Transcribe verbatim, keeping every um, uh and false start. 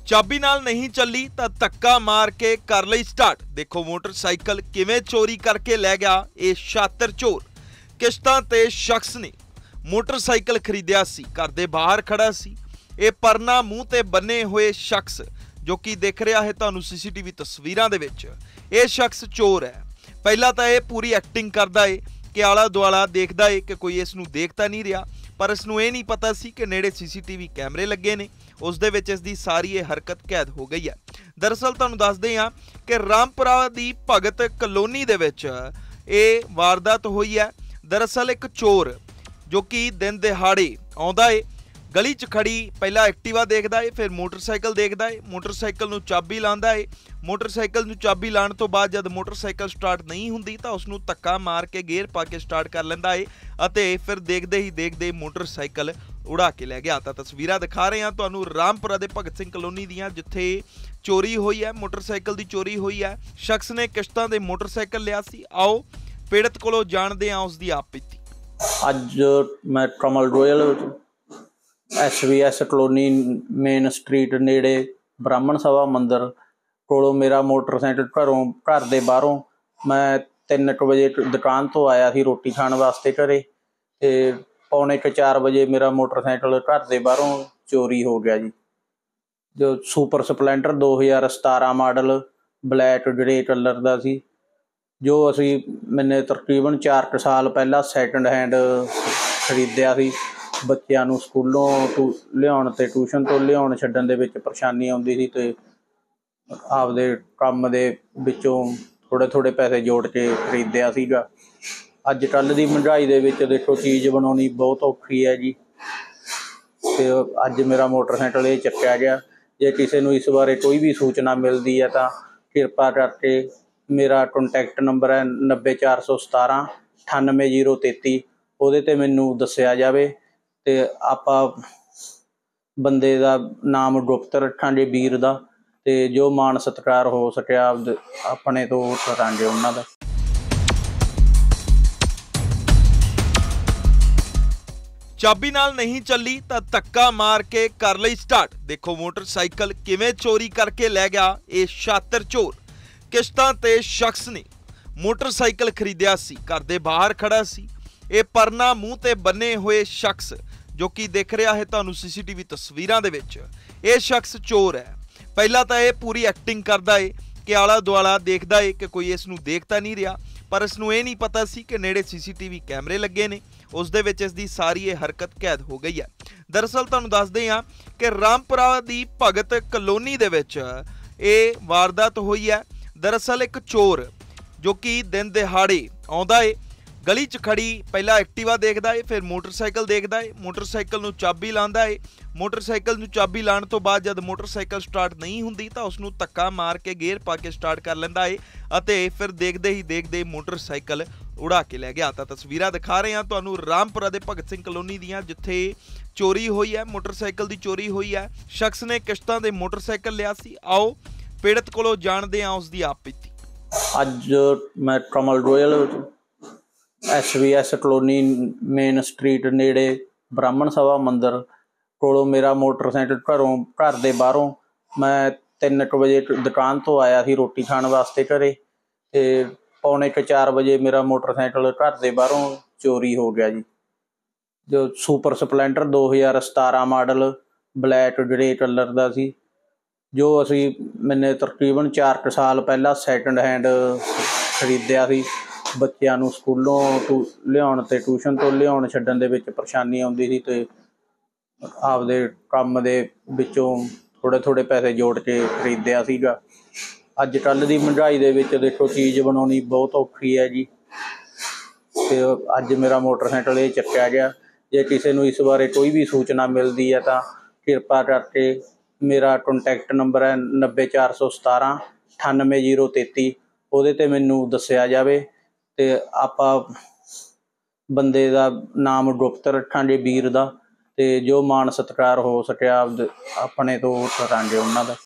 ਚਾਬੀ ਨਾਲ नहीं ਚੱਲੀ ਤਾਂ ਧੱਕਾ ਮਾਰ ਕੇ ਕਰ ਲਈ ਸਟਾਰਟ। ਦੇਖੋ ਮੋਟਰਸਾਈਕਲ ਕਿਵੇਂ ਚੋਰੀ ਕਰਕੇ ਲੈ ਗਿਆ ਇਹ ਸ਼ਾਤਰ ਚੋਰ। ਕਿਸ਼ਤਾਂ ਤੇ ਸ਼ਖਸ ਨੇ ਮੋਟਰਸਾਈਕਲ ਖਰੀਦਿਆ ਸੀ, ਘਰ ਦੇ ਬਾਹਰ ਖੜਾ ਸੀ। ਇਹ ਪਰਨਾ ਮੂੰਹ ਤੇ ਬੰਨੇ ਹੋਏ ਸ਼ਖਸ ਜੋ ਕਿ ਦਿਖ ਰਿਹਾ ਹੈ ਤੁਹਾਨੂੰ ਸੀਸੀਟੀਵੀ ਤਸਵੀਰਾਂ ਦੇ ਵਿੱਚ, ਇਹ ਸ਼ਖਸ ਚੋਰ ਹੈ। ਪਹਿਲਾਂ ਤਾਂ ਇਹ ਪੂਰੀ ਐਕਟਿੰਗ ਕਰਦਾ ਏ ਕਿ ਆਲਾ ਦੁਆਲਾ ਦੇਖਦਾ ਏ ਕਿ ਕੋਈ ਇਸ ਨੂੰ ਦੇਖ ਤਾਂ ਨਹੀਂ ਰਿਹਾ, ਪਰ ਇਸ ਨੂੰ ਇਹ ਨਹੀਂ ਪਤਾ ਸੀ ਕਿ ਨੇੜੇ ਸੀਸੀਟੀਵੀ ਕੈਮਰੇ ਲੱਗੇ ਨੇ। ਉਸ ਦੇ ਵਿੱਚ ਇਸ ਦੀ ਸਾਰੀ ਇਹ ਹਰਕਤ ਕੈਦ ਹੋ ਗਈ ਹੈ। ਦਰਅਸਲ ਤੁਹਾਨੂੰ ਦੱਸਦੇ ਹਾਂ ਕਿ ਰਾਮਪੁਰਾ ਦੀ ਭਗਤ ਕਲੋਨੀ ਦੇ ਵਿੱਚ ਇਹ ਵਾਰਦਾਤ ਹੋਈ ਹੈ। ਦਰਅਸਲ ਇੱਕ ਚੋਰ ਜੋ ਕਿ ਦਿਨ ਦਿਹਾੜੇ ਆਉਂਦਾ ਏ, ਗਲੀ 'ਚ ਖੜੀ ਪਹਿਲਾਂ ਐਕਟਿਵਾ ਦੇਖਦਾ ਏ, ਫਿਰ ਮੋਟਰਸਾਈਕਲ ਦੇਖਦਾ ਏ, ਮੋਟਰਸਾਈਕਲ ਨੂੰ ਚਾਬੀ ਲਾਉਂਦਾ ਏ। ਮੋਟਰਸਾਈਕਲ ਨੂੰ ਚਾਬੀ ਲਾਉਣ ਤੋਂ ਬਾਅਦ ਜਦ ਮੋਟਰਸਾਈਕਲ ਸਟਾਰਟ ਨਹੀਂ ਹੁੰਦੀ ਤਾਂ ਉਸ ਨੂੰ ਧੱਕਾ ਮਾਰ ਕੇ ਗੇਅਰ ਪਾ ਕੇ ਸਟਾਰਟ ਕਰ ਲੈਂਦਾ ਏ ਅਤੇ ਫਿਰ ਦੇਖਦੇ ਹੀ ਦੇਖਦੇ ਮੋਟਰਸਾਈਕਲ ਉਡਾ ਕੇ ਲੈ ਗਿਆ। ਤਾਂ ਤਸਵੀਰਾਂ ਦਿਖਾ ਰਹੇ ਹਾਂ ਤੁਹਾਨੂੰ ਰਾਮਪੁਰਾ ਦੇ ਭਗਤ ਸਿੰਘ ਕਲੋਨੀ ਦੀਆਂ, ਜਿੱਥੇ ਚੋਰੀ ਹੋਈ ਹੈ, ਮੋਟਰਸਾਈਕਲ ਦੀ ਚੋਰੀ ਹੋਈ ਹੈ। ਸ਼ਖਸ ਨੇ ਕਿਸ਼ਤਾਂ ਦੇ ਮੋਟਰਸਾਈਕਲ ਲਿਆ ਸੀ। ਆਓ ਪੀੜਤ ਕੋਲੋਂ ਜਾਣਦੇ ਹਾਂ ਉਸ ਦੀ ਆਪ ਬੀਤੀ। ਅੱਜ ਮੈਂ Kamal Royal S V S colony main street ਨੇੜੇ ਬ੍ਰਾਹਮਣ ਸਭਾ ਮੰਦਿਰ ਕੋਲੋਂ ਮੇਰਾ ਮੋਟਰਸਾਈਕਲ ਘਰੋਂ ਘਰ ਦੇ ਬਾਹਰੋਂ ਮੈਂ ਤਿੰਨ ਕੁ ਵਜੇ ਦੁਕਾਨ ਤੋਂ ਆਇਆ ਸੀ ਰੋਟੀ ਖਾਣ ਵਾਸਤੇ ਘਰੇ, ਅਤੇ ਪੌਣੇ ਕੁ ਚਾਰ ਵਜੇ ਮੇਰਾ ਮੋਟਰਸਾਈਕਲ ਘਰ ਦੇ ਬਾਹਰੋਂ ਚੋਰੀ ਹੋ ਗਿਆ ਜੀ। ਜੋ ਸੁਪਰ ਸਪਲੈਂਡਰ ਦੋ ਹਜ਼ਾਰ ਸਤਾਰਾਂ ਮਾਡਲ ਬਲੈਕ ਗ੍ਰੇ ਕਲਰ ਦਾ ਸੀ, ਜੋ ਅਸੀਂ ਮੈਨੇ ਤਕਰੀਬਨ ਚਾਰ ਕੁ ਸਾਲ ਪਹਿਲਾਂ ਸੈਕਿੰਡ ਹੈਂਡ ਖਰੀਦਿਆ ਸੀ। ਬੱਚਿਆਂ ਨੂੰ ਸਕੂਲੋਂ ਟੂ ਲਿਆਉਣ ਅਤੇ ਟਿਊਸ਼ਨ ਤੋਂ ਲਿਆਉਣ ਛੱਡਣ ਦੇ ਵਿੱਚ ਪਰੇਸ਼ਾਨੀ ਆਉਂਦੀ ਸੀ, ਅਤੇ ਆਪਦੇ ਕੰਮ ਦੇ ਵਿੱਚੋਂ ਥੋੜ੍ਹੇ ਥੋੜ੍ਹੇ ਪੈਸੇ ਜੋੜ ਕੇ ਖਰੀਦਿਆ ਸੀਗਾ। ਅੱਜ ਕੱਲ੍ਹ ਦੀ ਮਹਿੰਗਾਈ ਦੇ ਵਿੱਚ ਦੇਖੋ ਚੀਜ਼ ਬਣਾਉਣੀ ਬਹੁਤ ਔਖੀ ਹੈ ਜੀ, ਅਤੇ ਅੱਜ ਮੇਰਾ ਮੋਟਰਸਾਈਕਲ ਇਹ ਚੱਕਿਆ ਗਿਆ। ਜੇ ਕਿਸੇ ਨੂੰ ਇਸ ਬਾਰੇ ਕੋਈ ਵੀ ਸੂਚਨਾ ਮਿਲਦੀ ਹੈ ਤਾਂ ਕਿਰਪਾ ਕਰਕੇ ਮੇਰਾ ਕੰਟੈਕਟ ਨੰਬਰ ਹੈ ਨੱਬੇ ਚਾਰ ਸੌ ਸਤਾਰਾਂ ਅਠਾਨਵੇਂ ਜੀਰੋ ਤੇਤੀ, ਉਹਦੇ 'ਤੇ ਮੈਨੂੰ ਦੱਸਿਆ ਜਾਵੇ ਅਤੇ ਆਪਾਂ ਬੰਦੇ ਦਾ ਨਾਮ ਗੁਪਤ ਰੱਖਾਂਗੇ ਵੀਰ ਦਾ, ਅਤੇ ਜੋ ਮਾਣ ਸਤਿਕਾਰ ਹੋ ਸਕਿਆ ਆਪਣੇ ਤੋਂ ਕਰਾਂਗੇ ਉਹਨਾਂ ਦਾ। ਚਾਬੀ ਨਾਲ नहीं ਚੱਲੀ ਤਾਂ ਧੱਕਾ ਮਾਰ ਕੇ ਕਰ ਲਈ ਸਟਾਰਟ। ਦੇਖੋ ਮੋਟਰਸਾਈਕਲ ਕਿਵੇਂ ਚੋਰੀ ਕਰਕੇ ਲੈ ਗਿਆ ਇਹ ਸ਼ਾਤਰ ਚੋਰ। ਕਿਸ਼ਤਾਂ ਤੇ ਸ਼ਖਸ ਨੇ ਮੋਟਰਸਾਈਕਲ ਖਰੀਦਿਆ ਸੀ, ਘਰ ਦੇ ਬਾਹਰ ਖੜਾ ਸੀ। ਇਹ ਪਰਨਾ ਮੂੰਹ ਤੇ ਬੰਨੇ ਹੋਏ ਸ਼ਖਸ ਜੋ ਕਿ ਦਿਖ ਰਿਹਾ ਹੈ ਤੁਹਾਨੂੰ ਸੀਸੀਟੀਵੀ ਤਸਵੀਰਾਂ ਦੇ ਵਿੱਚ, ਇਹ ਸ਼ਖਸ ਚੋਰ ਹੈ। ਪਹਿਲਾਂ ਤਾਂ ਇਹ ਪੂਰੀ ਐਕਟਿੰਗ ਕਰਦਾ ਏ ਕਿ ਆਲਾ ਦੁਆਲਾ ਦੇਖਦਾ ਏ ਕਿ ਕੋਈ ਇਸ ਨੂੰ ਦੇਖ ਤਾਂ ਨਹੀਂ ਰਿਹਾ, ਪਰ ਇਸ ਨੂੰ ਇਹ ਨਹੀਂ ਪਤਾ ਸੀ ਕਿ ਨੇੜੇ ਸੀਸੀਟੀਵੀ ਕੈਮਰੇ ਲੱਗੇ ਨੇ। ਉਸ ਦੇ ਵਿੱਚ ਇਸ ਦੀ ਸਾਰੀ ਇਹ ਹਰਕਤ ਕੈਦ ਹੋ ਗਈ ਹੈ। ਦਰਅਸਲ ਤੁਹਾਨੂੰ ਦੱਸਦੇ ਹਾਂ ਕਿ ਰਾਮਪੁਰਾ ਦੀ ਭਗਤ ਕਲੋਨੀ ਦੇ ਵਿੱਚ ਇਹ ਵਾਰਦਾਤ ਹੋਈ ਹੈ। ਦਰਅਸਲ ਇੱਕ ਚੋਰ ਜੋ ਕਿ ਦਿਨ ਦਿਹਾੜੇ ਆਉਂਦਾ ਏ, ਗਲੀ 'ਚ ਖੜੀ ਪਹਿਲਾਂ ਐਕਟਿਵਾ ਦੇਖਦਾ ਏ, ਫਿਰ ਮੋਟਰਸਾਈਕਲ ਦੇਖਦਾ ਏ, ਮੋਟਰਸਾਈਕਲ ਨੂੰ ਚਾਬੀ ਲਾਉਂਦਾ ਏ। ਮੋਟਰਸਾਈਕਲ ਨੂੰ ਚਾਬੀ ਲਾਉਣ ਤੋਂ ਬਾਅਦ ਜਦ ਮੋਟਰਸਾਈਕਲ ਸਟਾਰਟ ਨਹੀਂ ਹੁੰਦੀ ਤਾਂ ਉਸ ਨੂੰ ਧੱਕਾ ਮਾਰ ਕੇ ਗੇਅਰ ਪਾ ਕੇ ਸਟਾਰਟ ਕਰ ਲੈਂਦਾ ਏ ਅਤੇ ਫਿਰ ਦੇਖਦੇ ਹੀ ਦੇਖਦੇ ਮੋਟਰਸਾਈਕਲ ਉਡਾ ਕੇ ਲੈ ਗਿਆ। ਤਾਂ ਤਸਵੀਰਾਂ ਦਿਖਾ ਰਹੇ ਹਾਂ ਤੁਹਾਨੂੰ ਰਾਮਪੁਰਾ ਦੇ ਭਗਤ ਸਿੰਘ ਕਲੋਨੀ ਦੀਆਂ, ਜਿੱਥੇ ਚੋਰੀ ਹੋਈ ਹੈ, ਮੋਟਰਸਾਈਕਲ ਦੀ ਚੋਰੀ ਹੋਈ ਹੈ। ਸ਼ਖਸ ਨੇ ਕਿਸ਼ਤਾਂ ਦੇ ਮੋਟਰਸਾਈਕਲ ਲਿਆ ਸੀ। ਆਓ ਪੀੜਤ ਕੋਲੋਂ ਜਾਣਦੇ ਹਾਂ ਉਸ ਦੀ ਆਪ ਬੀਤੀ। ਅੱਜ ਮੈਂ Kamal Royal S V S colony main street ਨੇੜੇ ਬ੍ਰਾਹਮਣ ਸਭਾ ਮੰਦਿਰ ਕੋਲੋਂ ਮੇਰਾ ਮੋਟਰਸਾਈਕਲ ਘਰੋਂ ਘਰ ਦੇ ਬਾਹਰੋਂ ਮੈਂ ਤਿੰਨ ਕੁ ਵਜੇ ਦੁਕਾਨ ਤੋਂ ਆਇਆ ਸੀ ਰੋਟੀ ਖਾਣ ਵਾਸਤੇ ਘਰੇ, ਅਤੇ ਪੌਣੇ ਕੁ ਚਾਰ ਵਜੇ ਮੇਰਾ ਮੋਟਰਸਾਈਕਲ ਘਰ ਦੇ ਬਾਹਰੋਂ ਚੋਰੀ ਹੋ ਗਿਆ ਜੀ। ਜੋ ਸੁਪਰ ਸਪਲੈਂਡਰ ਦੋ ਹਜ਼ਾਰ ਸਤਾਰਾਂ ਮਾਡਲ ਬਲੈਕ ਗ੍ਰੇ ਕਲਰ ਦਾ ਸੀ, ਜੋ ਅਸੀਂ ਮੈਨੇ ਤਕਰੀਬਨ ਚਾਰ ਕੁ ਸਾਲ ਪਹਿਲਾਂ ਸੈਕਿੰਡ ਹੈਂਡ ਖਰੀਦਿਆ ਸੀ। ਬੱਚਿਆਂ ਨੂੰ ਸਕੂਲੋਂ ਟੂ ਲਿਆਉਣ ਅਤੇ ਟਿਊਸ਼ਨ ਤੋਂ ਲਿਆਉਣ ਛੱਡਣ ਦੇ ਵਿੱਚ ਪਰੇਸ਼ਾਨੀ ਆਉਂਦੀ ਸੀ, ਅਤੇ ਆਪਦੇ ਕੰਮ ਦੇ ਵਿੱਚੋਂ ਥੋੜ੍ਹੇ ਥੋੜ੍ਹੇ ਪੈਸੇ ਜੋੜ ਕੇ ਖਰੀਦਿਆ ਸੀਗਾ। ਅੱਜ ਕੱਲ੍ਹ ਦੀ ਮਹਿੰਗਾਈ ਦੇ ਵਿੱਚ ਦੇਖੋ ਚੀਜ਼ ਬਣਾਉਣੀ ਬਹੁਤ ਔਖੀ ਹੈ ਜੀ, ਅਤੇ ਅੱਜ ਮੇਰਾ ਮੋਟਰਸਾਈਕਲ ਇਹ ਚੱਕਿਆ ਗਿਆ। ਜੇ ਕਿਸੇ ਨੂੰ ਇਸ ਬਾਰੇ ਕੋਈ ਵੀ ਸੂਚਨਾ ਮਿਲਦੀ ਹੈ ਤਾਂ ਕਿਰਪਾ ਕਰਕੇ ਮੇਰਾ ਕੰਟੈਕਟ ਨੰਬਰ ਹੈ ਨੱਬੇ ਚਾਰ ਸੌ ਸਤਾਰਾਂ ਅਠਾਨਵੇਂ ਜੀਰੋ ਤੇਤੀ, ਉਹਦੇ 'ਤੇ ਮੈਨੂੰ ਦੱਸਿਆ ਜਾਵੇ ਅਤੇ ਆਪਾਂ ਬੰਦੇ ਦਾ ਨਾਮ ਗੁਪਤ ਰੱਖਾਂਗੇ ਵੀਰ ਦਾ, ਅਤੇ ਜੋ ਮਾਣ ਸਤਿਕਾਰ ਹੋ ਸਕਿਆ ਆਪਣੇ ਤੋਂ ਕਰਾਂਗੇ ਉਹਨਾਂ ਦਾ।